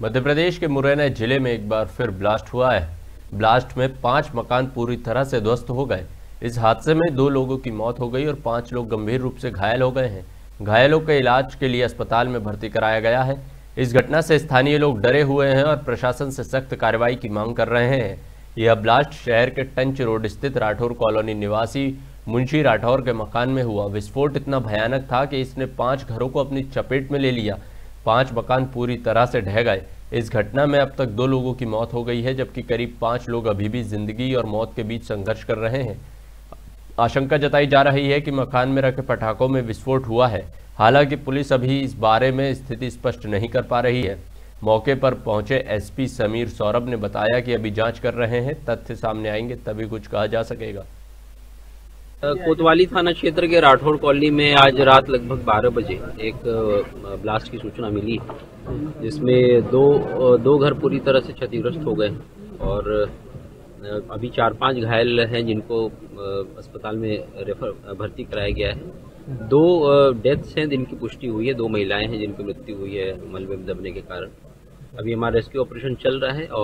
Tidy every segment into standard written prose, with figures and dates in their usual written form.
मध्य प्रदेश के मुरैना जिले में एक बार फिर ब्लास्ट हुआ है। ब्लास्ट में 5 मकान पूरी तरह से ध्वस्त हो गए। इस हादसे में 2 लोगों की मौत हो गई और 5 लोग गंभीर रूप से घायल हो गए हैं। घायलों के इलाज के लिए अस्पताल में भर्ती कराया गया है। इस घटना से स्थानीय लोग डरे हुए हैं और प्रशासन से सख्त कार्रवाई की मांग कर रहे हैं। यह ब्लास्ट शहर के टंच रोड स्थित राठौर कॉलोनी निवासी मुंशी राठौर के मकान में हुआ। विस्फोट इतना भयानक था कि इसने 5 घरों को अपनी चपेट में ले लिया। 5 मकान पूरी तरह से ढह गए। इस घटना में अब तक 2 लोगों की मौत हो गई है, जबकि करीब 5 लोग अभी भी जिंदगी और मौत के बीच संघर्ष कर रहे हैं। आशंका जताई जा रही है कि मकान में रखे पटाखों में विस्फोट हुआ है। हालांकि पुलिस अभी इस बारे में स्थिति स्पष्ट नहीं कर पा रही है। मौके पर पहुंचे एसपी समीर सौरभ ने बताया कि अभी जांच कर रहे हैं, तथ्य सामने आएंगे तभी कुछ कहा जा सकेगा। कोतवाली थाना क्षेत्र के राठौर कॉलोनी में आज रात लगभग 12 बजे एक ब्लास्ट की सूचना मिली, जिसमें दो घर पूरी तरह से क्षतिग्रस्त हो गए और अभी 4-5 घायल हैं, जिनको अस्पताल में भर्ती कराया गया है। 2 डेथ्स हैं जिनकी पुष्टि हुई है, 2 महिलाएं हैं जिनकी मृत्यु हुई है मलबे में दबने के कारण। अभी हमारा रेस्क्यू ऑपरेशन चल रहा है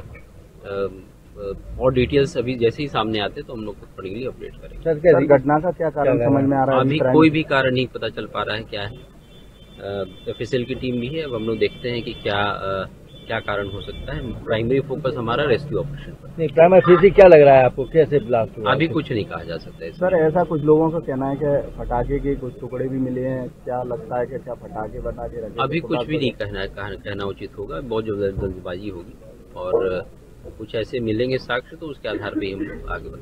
और डिटेल्स अभी जैसे ही सामने आते तो हम लोग अकॉर्डिंगली अपडेट करेंगे। सर, घटना का क्या कारण समझ में आ रहा है? अभी कोई भी कारण नहीं पता चल पा रहा है क्या है। एफएसएल की टीम भी है, अब हम लोग देखते हैं कि क्या कारण हो सकता है। प्राइमरी फोकस हमारा रेस्क्यू ऑपरेशन पर। नहीं, प्राइमरी क्या लग रहा है आपको, कैसे ब्लास्ट हुआ? अभी कुछ नहीं कहा जा सकता है। सर, ऐसा कुछ लोगों का कहना है कि फटाके के कुछ टुकड़े भी मिले हैं, क्या लगता है कि क्या फटाके बना के रखे? अभी कुछ भी नहीं कहना उचित होगा, बहुत जल्दबाजी होगी और कुछ ऐसे मिलेंगे साक्ष्य तो उसके आधार पर हम लोग आगे बढ़ेंगे।